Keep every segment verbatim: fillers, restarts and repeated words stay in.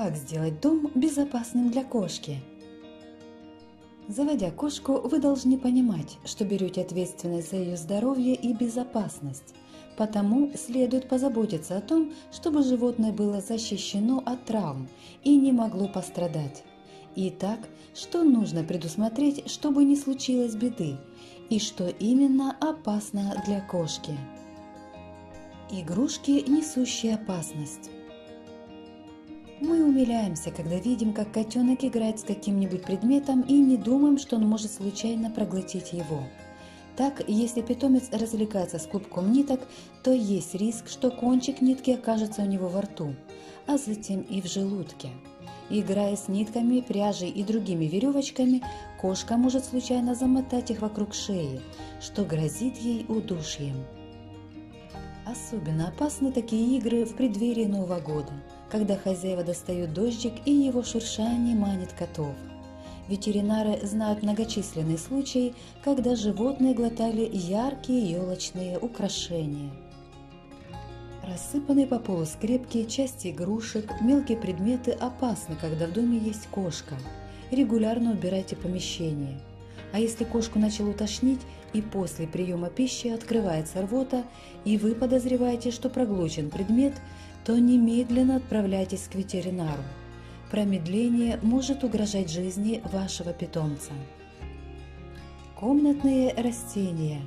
Как сделать дом безопасным для кошки? Заводя кошку, вы должны понимать, что берете ответственность за ее здоровье и безопасность. Потому следует позаботиться о том, чтобы животное было защищено от травм и не могло пострадать. Итак, что нужно предусмотреть, чтобы не случилось беды, и что именно опасно для кошки? Игрушки, несущие опасность. Мы умиляемся, когда видим, как котенок играет с каким-нибудь предметом и не думаем, что он может случайно проглотить его. Так, если питомец развлекается с клубком ниток, то есть риск, что кончик нитки окажется у него во рту, а затем и в желудке. Играя с нитками, пряжей и другими веревочками, кошка может случайно замотать их вокруг шеи, что грозит ей удушьем. Особенно опасны такие игры в преддверии Нового года, когда хозяева достают дождик и его шуршание манит котов. Ветеринары знают многочисленные случаи, когда животные глотали яркие елочные украшения. Рассыпанные по полу скрепки, части игрушек, мелкие предметы опасны, когда в доме есть кошка. Регулярно убирайте помещение. А если кошку начало тошнить и после приема пищи открывается рвота, и вы подозреваете, что проглочен предмет, то немедленно отправляйтесь к ветеринару. Промедление может угрожать жизни вашего питомца. Комнатные растения.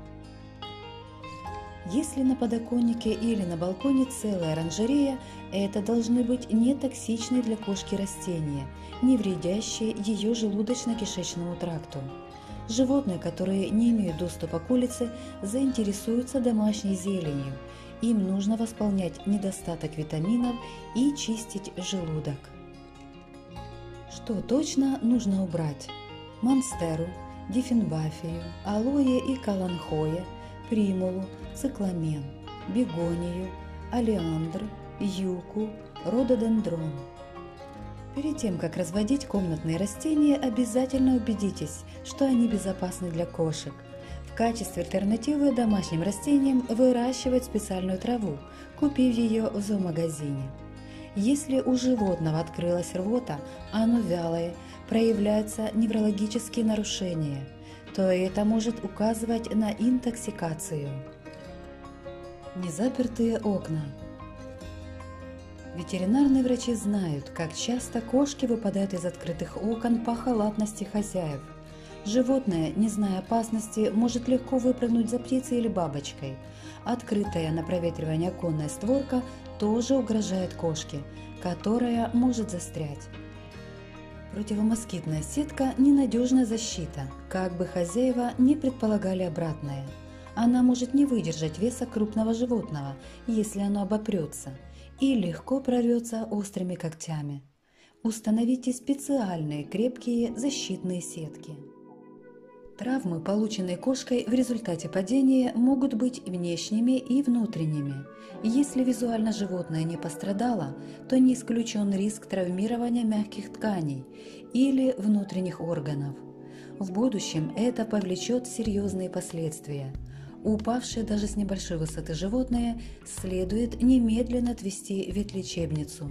Если на подоконнике или на балконе целая оранжерея, это должны быть не токсичные для кошки растения, не вредящие ее желудочно-кишечному тракту. Животные, которые не имеют доступа к улице, заинтересуются домашней зеленью. Им нужно восполнять недостаток витаминов и чистить желудок. Что точно нужно убрать? Монстеру, дифенбафию, алоэ и каланхоэ, примулу, цикламен, бегонию, олеандр, юку, рододендрон. Перед тем, как разводить комнатные растения, обязательно убедитесь, что они безопасны для кошек. В качестве альтернативы домашним растениям выращивают специальную траву, купив ее в зоомагазине. Если у животного открылась рвота, оно вялое, проявляются неврологические нарушения, то это может указывать на интоксикацию. Незапертые окна. Ветеринарные врачи знают, как часто кошки выпадают из открытых окон по халатности хозяев. Животное, не зная опасности, может легко выпрыгнуть за птицей или бабочкой. Открытая на проветривание оконная створка тоже угрожает кошке, которая может застрять. Противомоскитная сетка – ненадежная защита, как бы хозяева не предполагали обратное. Она может не выдержать веса крупного животного, если оно обопрется, и легко прорвется острыми когтями. Установите специальные крепкие защитные сетки. Травмы, полученные кошкой в результате падения, могут быть внешними и внутренними. Если визуально животное не пострадало, то не исключен риск травмирования мягких тканей или внутренних органов. В будущем это повлечет серьезные последствия. Упавшее даже с небольшой высоты животное следует немедленно отвезти в ветлечебницу.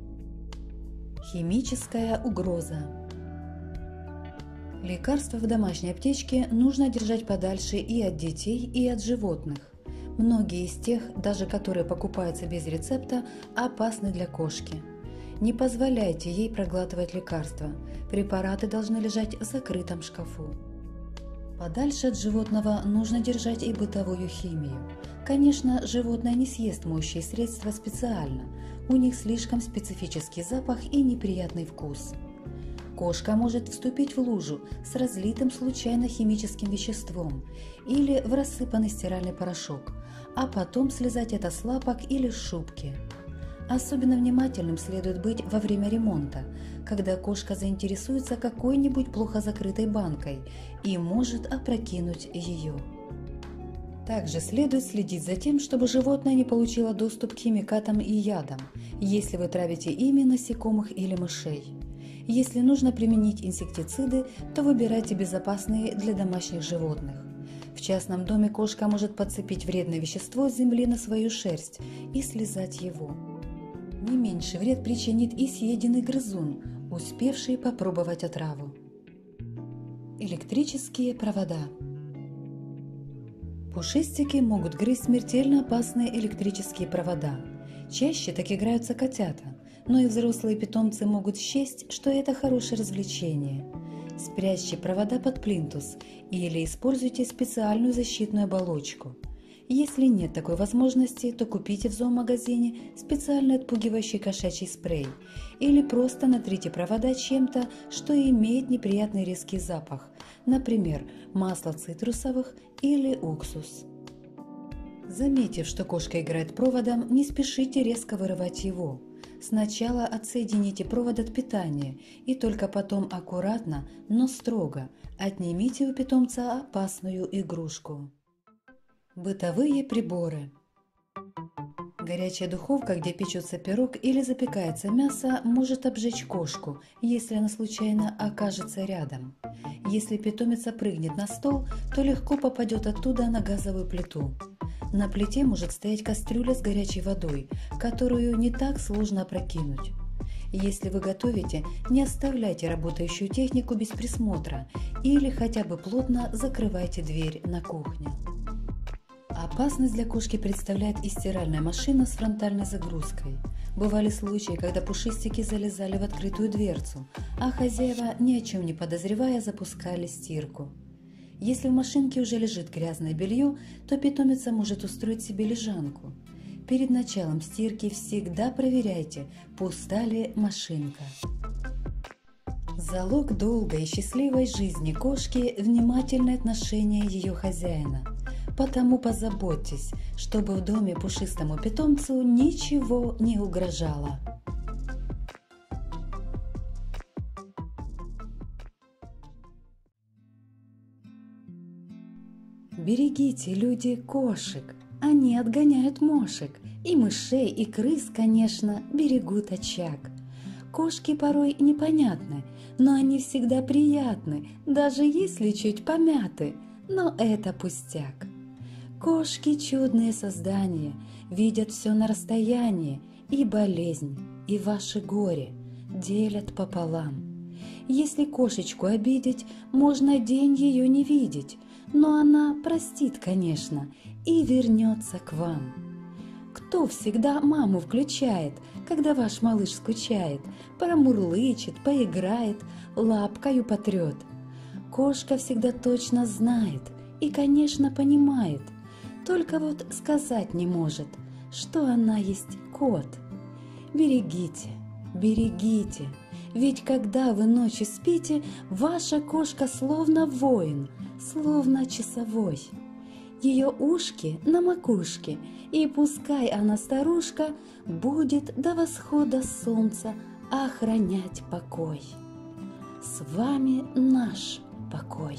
Химическая угроза. Лекарства в домашней аптечке нужно держать подальше и от детей, и от животных. Многие из тех, даже которые покупаются без рецепта, опасны для кошки. Не позволяйте ей проглатывать лекарства. Препараты должны лежать в закрытом шкафу. Подальше от животного нужно держать и бытовую химию. Конечно, животное не съест моющие средства специально. У них слишком специфический запах и неприятный вкус. Кошка может вступить в лужу с разлитым случайно химическим веществом или в рассыпанный стиральный порошок, а потом слезать это с лапок или с шубки. Особенно внимательным следует быть во время ремонта, когда кошка заинтересуется какой-нибудь плохо закрытой банкой и может опрокинуть ее. Также следует следить за тем, чтобы животное не получило доступ к химикатам и ядам, если вы травите ими насекомых или мышей. Если нужно применить инсектициды, то выбирайте безопасные для домашних животных. В частном доме кошка может подцепить вредное вещество с земли на свою шерсть и слизать его. Не меньший вред причинит и съеденный грызун, успевший попробовать отраву. Электрические провода. Пушистики могут грызть смертельно опасные электрические провода. Чаще так играются котята, но и взрослые питомцы могут счесть, что это хорошее развлечение. Спрячьте провода под плинтус или используйте специальную защитную оболочку. Если нет такой возможности, то купите в зоомагазине специальный отпугивающий кошачий спрей или просто натрите провода чем-то, что имеет неприятный резкий запах, например, масло цитрусовых или уксус. Заметив, что кошка играет проводом, не спешите резко вырывать его. Сначала отсоедините провод от питания и только потом аккуратно, но строго отнимите у питомца опасную игрушку. Бытовые приборы. Горячая духовка, где печется пирог или запекается мясо, может обжечь кошку, если она случайно окажется рядом. Если питомец прыгнет на стол, то легко попадет оттуда на газовую плиту. На плите может стоять кастрюля с горячей водой, которую не так сложно опрокинуть. Если вы готовите, не оставляйте работающую технику без присмотра или хотя бы плотно закрывайте дверь на кухне. Опасность для кошки представляет и стиральная машина с фронтальной загрузкой. Бывали случаи, когда пушистики залезали в открытую дверцу, а хозяева, ни о чем не подозревая, запускали стирку. Если в машинке уже лежит грязное белье, то питомец может устроить себе лежанку. Перед началом стирки всегда проверяйте, пуста ли машинка. Залог долгой и счастливой жизни кошки – внимательное отношение ее хозяина. Потому позаботьтесь, чтобы в доме пушистому питомцу ничего не угрожало. Берегите, люди, кошек, они отгоняют мошек, и мышей, и крыс, конечно, берегут очаг. Кошки порой непонятны, но они всегда приятны, даже если чуть помяты, но это пустяк. Кошки – чудные создания, видят все на расстоянии, и болезнь, и ваше горе делят пополам. Если кошечку обидеть, можно день ее не видеть, но она простит, конечно, и вернется к вам. Кто всегда маму включает, когда ваш малыш скучает, промурлычет, поиграет, лапкою потрет? Кошка всегда точно знает и, конечно, понимает, только вот сказать не может, что она есть кот. Берегите, берегите, ведь когда вы ночью спите, ваша кошка словно воин, словно часовой. Ее ушки на макушке, и пускай она старушка будет до восхода солнца охранять покой. С вами наш покой.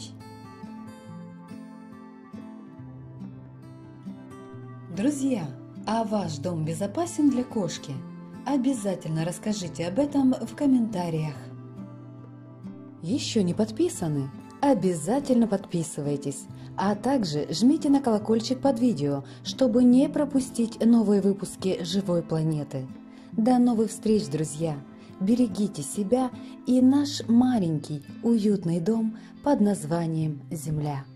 Друзья, а ваш дом безопасен для кошки? Обязательно расскажите об этом в комментариях. Еще не подписаны? Обязательно подписывайтесь, а также жмите на колокольчик под видео, чтобы не пропустить новые выпуски «Живой планеты». До новых встреч, друзья! Берегите себя и наш маленький уютный дом под названием Земля.